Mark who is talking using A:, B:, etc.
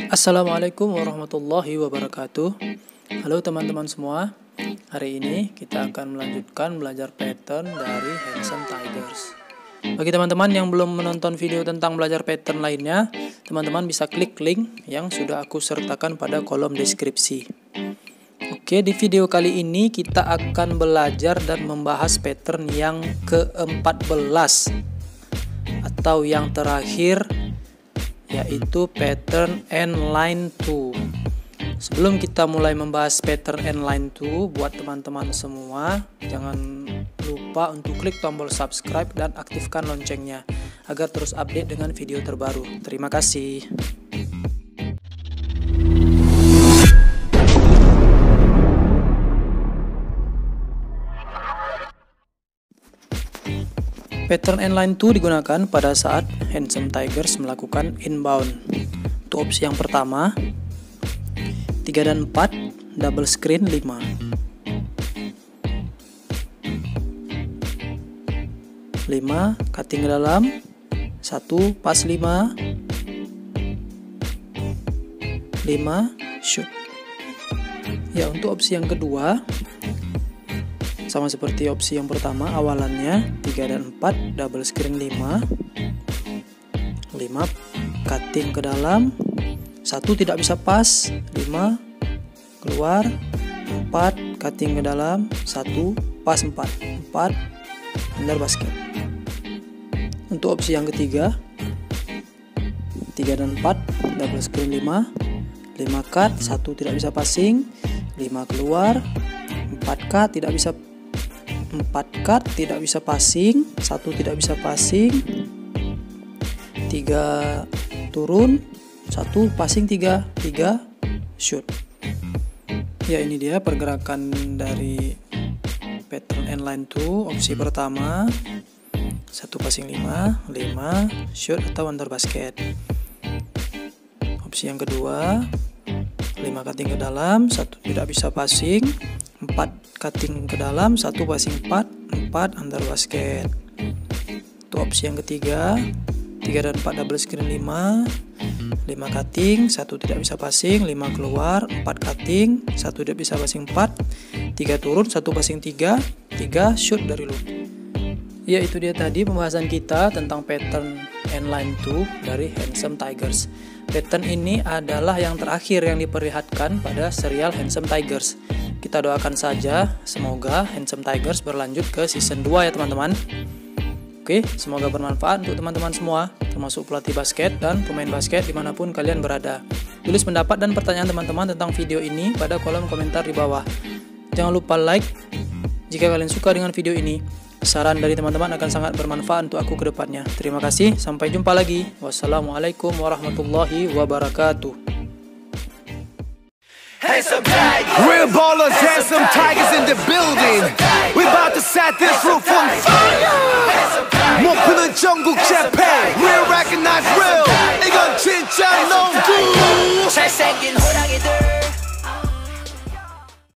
A: Assalamualaikum warahmatullahi wabarakatuh. Halo teman-teman semua. Hari ini kita akan melanjutkan belajar pattern dari Handsome Tigers. Bagi teman-teman yang belum menonton video tentang belajar pattern lainnya, teman-teman bisa klik link yang sudah aku sertakan pada kolom deskripsi. Oke, di video kali ini kita akan belajar dan membahas pattern yang ke-14 atau yang terakhir, yaitu pattern end line 2. Sebelum kita mulai membahas pattern end line 2, buat teman-teman semua, jangan lupa untuk klik tombol subscribe dan aktifkan loncengnya agar terus update dengan video terbaru. Terima kasih. Pattern end line 2 digunakan pada saat Handsome Tigers melakukan inbound. Untuk opsi yang pertama, 3 dan 4, double screen 5. 5, cutting ke dalam, 1, pas 5, 5, shoot. Ya, untuk opsi yang kedua, sama seperti opsi yang pertama, awalannya 3 dan 4, double screen 5, 5, cutting ke dalam, 1 tidak bisa pas, 5, keluar, 4, cutting ke dalam, 1, pas 4, 4, under basket. Untuk opsi yang ketiga, 3 dan 4, double screen 5, 5 cut, 1 tidak bisa passing, 5 keluar, 4 cut, tidak bisa 4 cut, tidak bisa passing, 1 tidak bisa passing, 3 turun, 1 passing, 3 shoot. Ya, ini dia pergerakan dari pattern end line 2. Opsi pertama, 1 passing 5, 5 shoot atau under basket. Opsi yang kedua, 5 cutting ke dalam, 1 tidak bisa passing, 4 cutting ke dalam, 1 passing 4 under basket. Untuk opsi yang ketiga, 3 dan 4 double screen 5 cutting, 1 tidak bisa passing, 5 keluar, 4 cutting, 1 tidak bisa passing 4, 3 turun, 1 passing 3 shoot dari loop. Ya, itu dia tadi pembahasan kita tentang pattern end line 2 dari Handsome Tigers. Pattern ini adalah yang terakhir yang diperlihatkan pada serial Handsome Tigers. Kita doakan saja semoga Handsome Tigers berlanjut ke season 2 ya teman-teman. Oke, semoga bermanfaat untuk teman-teman semua, termasuk pelatih basket dan pemain basket dimanapun kalian berada. Tulis pendapat dan pertanyaan teman-teman tentang video ini pada kolom komentar di bawah. Jangan lupa like jika kalian suka dengan video ini. Saran dari teman-teman akan sangat bermanfaat untuk aku ke depannya. Terima kasih, sampai jumpa lagi. Wassalamualaikum warahmatullahi wabarakatuh.
B: Real ballers, Handsome Tigers in the building. We about to set this roof on fire. 목표는 전국 재팬.